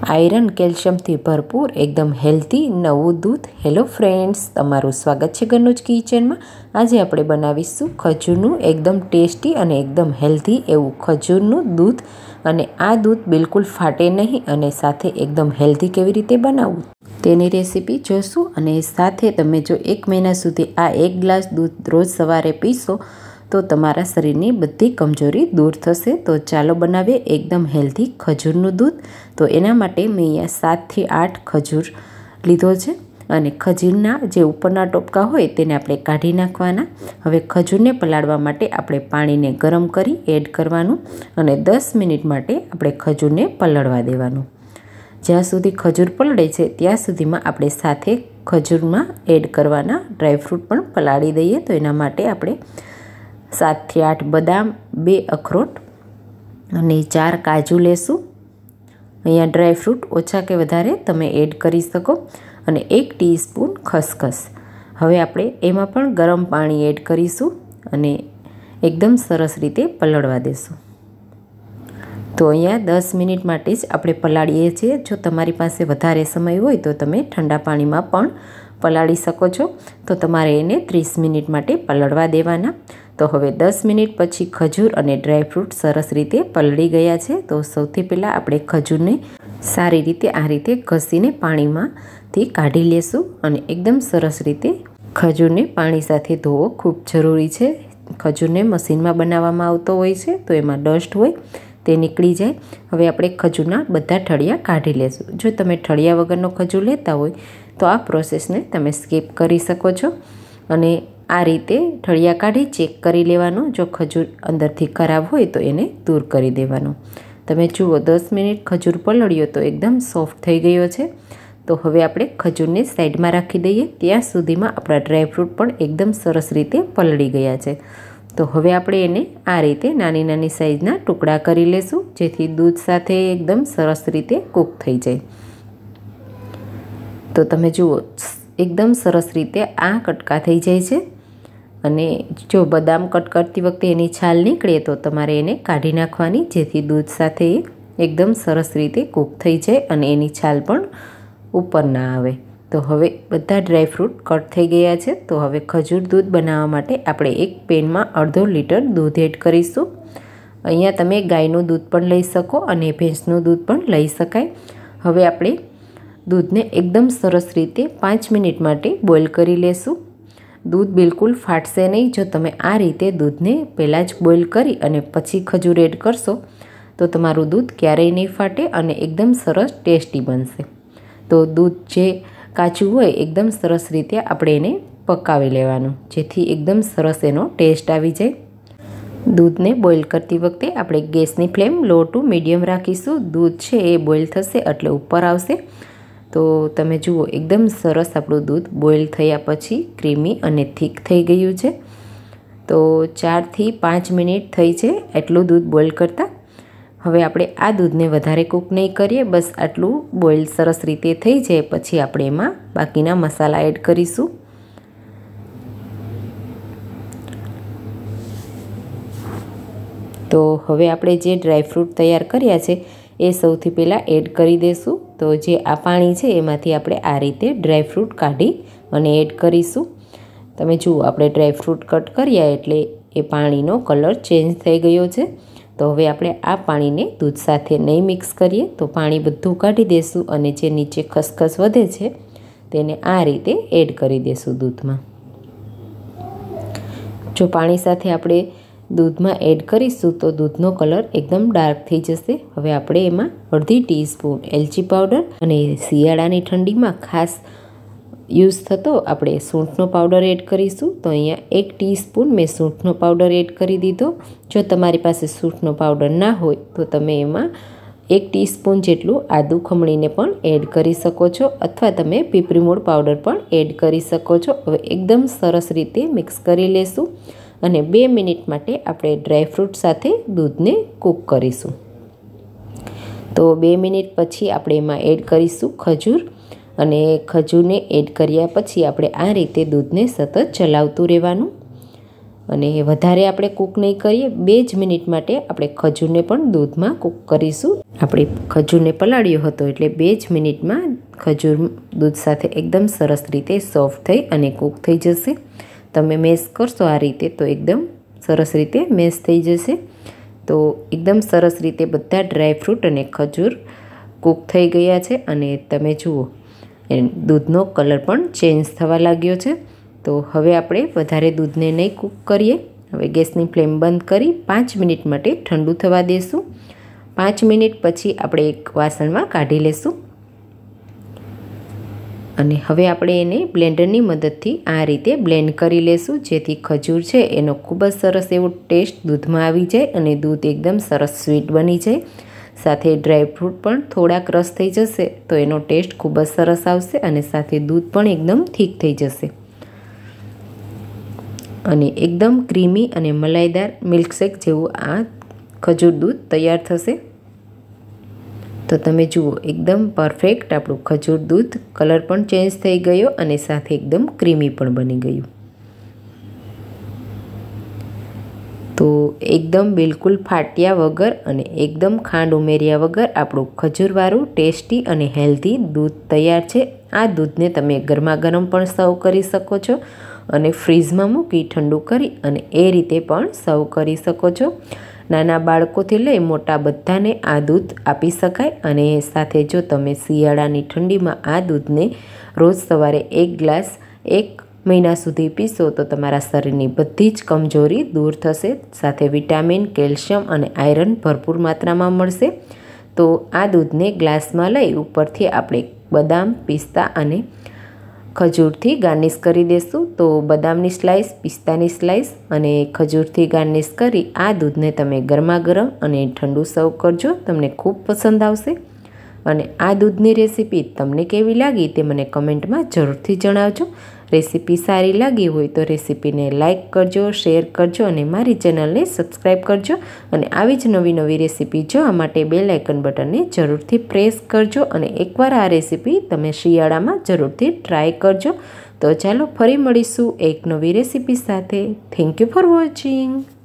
Iron કેલ્શિયમથી ભરપૂર એકદમ healthy નવું દૂધ. હેલો ફ્રેન્ડ્સ, તમારું સ્વાગત છે ઘરનું જ કિચનમાં. આજે આપણે બનાવીશું ખજૂરનું એકદમ ટેસ્ટી અને એકદમ હેલ્ધી એવું ખજૂરનું દૂધ. અને આ દૂધ બિલકુલ ફાટે નહીં અને સાથે એકદમ હેલ્ધી કેવી રીતે બનાવવું તેની રેસીપી જોશું. અને સાથે તમે જો 1 મહિના સુધી આ 1 ગ્લાસ દૂધ રોજ સવારે પીશો તો તમારા શરીરની બધી કમજોરી દૂર થશે. તો ચાલો બનાવીએ એકદમ હેલ્ધી ખજૂરનું દૂધ. તો એના માટે મેં અહીંયા 7 થી 8 ખજૂર લીધો છે અને ખજૂરના જે ઉપરના ટોપકા હોય તેને આપણે કાઢી નાખવાના. હવે ખજૂરને પલાળવા માટે આપણે પાણીને ગરમ કરી એડ કરવાનું અને 10 મિનિટ માટે આપણે ખજૂરને પલળવા દેવાનું. જ્યાં સુધી ખજૂર પલળે છે ત્યાં સુધીમાં આપણે સાથે ખજૂરમાં એડ કરવાના ડ્રાયફ્રૂટ પણ પલાળી દઈએ. તો એના માટે આપણે 7 થી 8 બદામ, 2 અખરોટ અને 4 કાજુ લેશું. અહીંયા ડ્રાયફ્રૂટ ઓછા કે વધારે તમે એડ કરી શકો અને 1 ટીસ્પૂન ખસખસ. હવે આપણે એમાં પણ ગરમ પાણી એડ કરીશું અને એકદમ સરસ રીતે પલળવા દેશું. તો અહીંયા 10 મિનિટ માટે જ આપણે પલાળીએ છીએ. જો તમારી પાસે વધારે સમય હોય તો તમે ઠંડા પાણીમાં પણ પલાળી શકો છો. તો તમારે એને 30 મિનિટ માટે પલળવા દેવાના. તો હવે 10 મિનિટ પછી ખજૂર અને ડ્રાયફ્રૂટ સરસ રીતે પલળી ગયા છે. તો સૌથી પહેલાં આપણે ખજૂરને સારી રીતે આ રીતે ઘસીને પાણીમાંથી કાઢી લેશું અને એકદમ સરસ રીતે ખજૂરને પાણી સાથે ધોવો ખૂબ જરૂરી છે. ખજૂરને મશીનમાં બનાવવામાં આવતો હોય છે તો એમાં ડસ્ટ હોય તે નીકળી જાય. હવે આપણે ખજૂરના બધા ઠળિયા કાઢી લેશું. જો તમે ઠળિયા વગરનો ખજૂર લેતા હોય તો આ પ્રોસેસને તમે સ્કીપ કરી શકો છો અને આ રીતે ઠળિયા કાઢી ચેક કરી લેવાનું. જો ખજૂર અંદરથી ખરાબ હોય તો એને દૂર કરી દેવાનું. તમે જુઓ 10 મિનિટ ખજૂર પલળ્યો તો એકદમ સોફ્ટ થઈ ગયો છે. તો હવે આપણે ખજૂરને સાઈડમાં રાખી દઈએ. ત્યાં સુધીમાં આપણા ડ્રાયફ્રૂટ પણ એકદમ સરસ રીતે પલળી ગયા છે. તો હવે આપણે એને આ રીતે નાની નાની સાઈઝના ટુકડા કરી લેશું જેથી દૂધ સાથે એકદમ સરસ રીતે કૂક થઈ જાય. તો તમે જુઓ એકદમ સરસ રીતે આ કટકા થઈ જાય છે. અને જો બદામ કટ કરતી વખતે એની છાલ નીકળે તો તમારે એને કાઢી નાખવાની જેથી દૂધ સાથે એકદમ સરસ રીતે કૂક થઈ જાય અને એની છાલ પણ ઉપર ના આવે. તો હવે બધા ડ્રાયફ્રૂટ કટ થઈ ગયા છે. તો હવે ખજૂર દૂધ બનાવવા માટે આપણે એક પેનમાં 1/2 લીટર દૂધ એડ કરીશું. અહીંયા તમે ગાયનું દૂધ પણ લઈ શકો અને ભેંસનું દૂધ પણ લઈ શકાય. હવે આપણે દૂધને એકદમ સરસ રીતે 5 મિનિટ માટે બોઇલ કરી લેશું. દૂધ બિલકુલ ફાટશે નહીં. જો તમે આ રીતે દૂધને પહેલાં જ બોઇલ કરી અને પછી ખજૂર એડ કરશો તો તમારું દૂધ ક્યારેય નહીં ફાટે અને એકદમ સરસ ટેસ્ટી બનશે. તો દૂધ જે કાચું હોય એકદમ સરસ રીતે આપણે એને પકાવી લેવાનું જેથી એકદમ સરસ એનો ટેસ્ટ આવી જાય. દૂધને બોઇલ કરતી વખતે આપણે ગેસની ફ્લેમ લો ટુ મીડિયમ રાખીશું. દૂધ છે એ બોઇલ થશે એટલે ઉપર આવશે. તો તમે જુઓ એકદમ સરસ આપણું દૂધ બોઇલ થયા પછી ક્રીમી અને થીક થઈ ગયું છે. તો 4 થી 5 મિનિટ થઈ છે એટલું દૂધ બોઇલ કરતાં. હવે આપણે આ દૂધને વધારે કૂક નહીં કરીએ. બસ આટલું બોઇલ સરસ રીતે થઈ જાય પછી આપણે એમાં બાકીના મસાલા એડ કરીશું. તો હવે આપણે જે ડ્રાયફ્રૂટ તૈયાર કર્યા છે એ સૌથી પહેલાં એડ કરી દઈશું. તો જે આ પાણી છે એમાંથી આપણે આ રીતે ડ્રાયફ્રૂટ કાઢી અને એડ કરીશું. તમે જુઓ આપણે ડ્રાયફ્રૂટ કટ કર્યા એટલે એ પાણીનો કલર ચેન્જ થઈ ગયો છે. તો હવે આપણે આ પાણીને દૂધ સાથે નહીં મિક્સ કરીએ. તો પાણી બધું કાઢી દઈશું અને જે નીચે ખસખસ વધે છે તેને આ રીતે એડ કરી દઈશું દૂધમાં. જો પાણી સાથે આપણે દૂધમાં એડ કરીશું તો દૂધનો કલર એકદમ ડાર્ક થઈ જશે. હવે આપણે એમાં 1/2 ટીસ્પૂન એલચી પાવડર અને શિયાળાની ઠંડીમાં ખાસ યુઝ થતો આપણે સૂંઠનો પાવડર એડ કરીશું. તો અહીંયા 1 ટીસ્પૂન મેં સૂંઠનો પાવડર એડ કરી દીધો. જો તમારી પાસે સૂંઠનો પાવડર ના હોય તો તમે એમાં 1 ટીસ્પૂન જેટલું આદું ખમણીને પણ એડ કરી શકો છો અથવા તમે પીપરી મૂળ પાવડર પણ એડ કરી શકો છો. હવે એકદમ સરસ રીતે મિક્સ કરી લેશું અને 2 મિનિટ માટે આપણે ડ્રાયફ્રૂટ સાથે દૂધને કૂક કરીશું. તો 2 મિનિટ પછી આપણે એમાં એડ કરીશું ખજૂર અને ખજૂરને એડ કર્યા પછી આપણે આ રીતે દૂધને સતત ચલાવતું રહેવાનું. અને વધારે આપણે કૂક નહીં કરીએ, 2 જ મિનિટ માટે આપણે ખજૂરને પણ દૂધમાં કૂક કરીશું. આપણે ખજૂરને પલાળ્યો હતો એટલે 2 જ મિનિટમાં ખજૂર દૂધ સાથે એકદમ સરસ રીતે સોફ્ટ થઈ અને કૂક થઈ જશે. તમે મેશ કરશો આ રીતે તો એકદમ સરસ રીતે મેશ થઈ જશે. તો એકદમ સરસ રીતે બધા ડ્રાયફ્રૂટ અને ખજૂર કૂક થઈ ગયા છે અને તમે જુઓ દૂધનો કલર પણ ચેન્જ થવા લાગ્યો છે. તો હવે આપણે વધારે દૂધને નહીં કૂક કરીએ. હવે ગેસની ફ્લેમ બંધ કરી 5 મિનિટ માટે ઠંડુ થવા દઈશું. 5 મિનિટ પછી આપણે એક વાસણમાં કાઢી લેશું અને હવે આપણે એને બ્લેન્ડરની મદદથી આ રીતે બ્લેન્ડ કરી લેશું, જેથી ખજૂર છે એનો ખૂબ જ સરસ એવો ટેસ્ટ દૂધમાં આવી જાય અને દૂધ એકદમ સરસ સ્વીટ બની જાય. સાથે ડ્રાયફ્રૂટ પણ થોડાક રસ થઈ જશે તો એનો ટેસ્ટ ખૂબ જ સરસ આવશે અને સાથે દૂધ પણ એકદમ થીક થઈ જશે અને એકદમ ક્રીમી અને મલાઈદાર મિલ્કશેક જેવું આ ખજૂર દૂધ તૈયાર થશે. તો તમે જુઓ એકદમ પરફેક્ટ આપણું ખજૂર દૂધ કલર પણ ચેન્જ થઈ ગયો અને સાથે એકદમ ક્રીમી પણ બની ગયું. તો એકદમ બિલકુલ ફાટ્યા વગર અને એકદમ ખાંડ ઉમેર્યા વગર આપણું ખજૂરવાળું ટેસ્ટી અને હેલ્ધી દૂધ તૈયાર છે. આ દૂધને તમે ગરમા ગરમ પણ સર્વ કરી શકો છો અને ફ્રીઝમાં મૂકી ઠંડુ કરી અને એ રીતે પણ સર્વ કરી શકો છો. નાના બાળકોથી લઈ મોટા બધાને આ દૂધ આપી શકાય અને સાથે જો તમે શિયાળાની ઠંડીમાં આ દૂધને રોજ સવારે 1 ગ્લાસ 1 મહિના સુધી પીશો તો તમારા શરીરની બધી જ કમજોરી દૂર થશે. સાથે વિટામિન, કેલ્શિયમ અને આયરન ભરપૂર માત્રામાં મળશે. તો આ દૂધને ગ્લાસમાં લઈ ઉપરથી આપણે બદામ, પિસ્તા અને ખજૂરથી ગાર્નિશ કરી દઈશું. તો બદામની સ્લાઈસ, પિસ્તાની સ્લાઈસ અને ખજૂરથી ગાર્નિશ કરી આ દૂધને તમે ગરમા ગરમ અને ઠંડુ સર્વ કરજો. તમને ખૂબ પસંદ આવશે. અને આ દૂધની રેસીપી તમને કેવી લાગી તે મને કમેન્ટમાં જરૂરથી જણાવજો. રેસીપી સારી લાગી હોય તો રેસીપીને લાઇક કરજો, શેર કરજો અને મારી ચેનલને સબસ્ક્રાઈબ કરજો. અને આવી જ નવી રેસીપી જોવા માટે બેલ આઇકન બટનને જરૂરથી પ્રેસ કરજો અને એકવાર આ રેસીપી તમે શિયાળામાં જરૂરથી ટ્રાય કરજો. તો ચાલો ફરી મળીશું એક નવી રેસીપી સાથે. Thank you for watching.